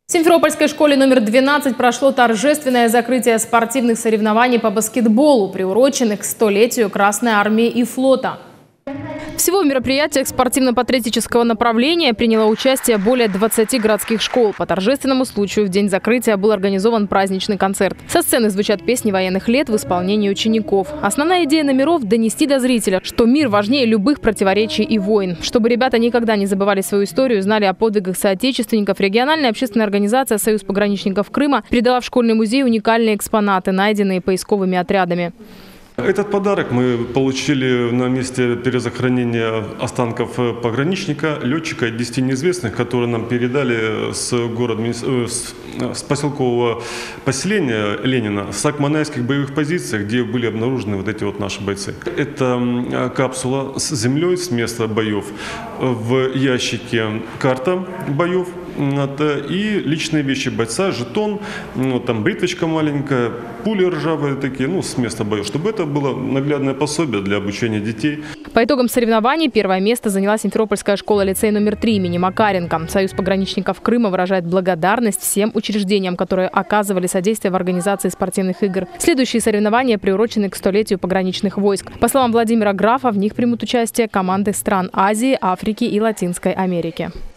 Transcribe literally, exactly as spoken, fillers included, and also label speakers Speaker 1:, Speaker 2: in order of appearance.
Speaker 1: В Симферопольской школе номер двенадцать прошло торжественное закрытие спортивных соревнований по баскетболу, приуроченных к столетию Красной армии и флота. Всего в мероприятиях спортивно-патриотического направления приняло участие более двадцати городских школ. По торжественному случаю в день закрытия был организован праздничный концерт. Со сцены звучат песни военных лет в исполнении учеников. Основная идея номеров – донести до зрителя, что мир важнее любых противоречий и войн. Чтобы ребята никогда не забывали свою историю, знали о подвигах соотечественников, региональная общественная организация «Союз пограничников Крыма» передала в школьный музей уникальные экспонаты, найденные поисковыми отрядами.
Speaker 2: Этот подарок мы получили на месте перезахоронения останков пограничника, летчика, десяти неизвестных, которые нам передали с города, с поселкового поселения Ленина, с акманайских боевых позиций, где были обнаружены вот эти вот наши бойцы. Это капсула с землей с места боев, в ящике карта боев и личные вещи бойца, жетон, ну, там бритвочка маленькая, пули ржавые такие, ну, с места боев, чтобы это было наглядное пособие для обучения детей.
Speaker 1: По итогам соревнований первое место заняла Симферопольская школа-лицей номер три имени Макаренко. Союз пограничников Крыма выражает благодарность всем учреждениям, которые оказывали содействие в организации спортивных игр. Следующие соревнования приурочены к столетию пограничных войск. По словам Владимира Графа, в них примут участие команды стран Азии, Африки и Латинской Америки.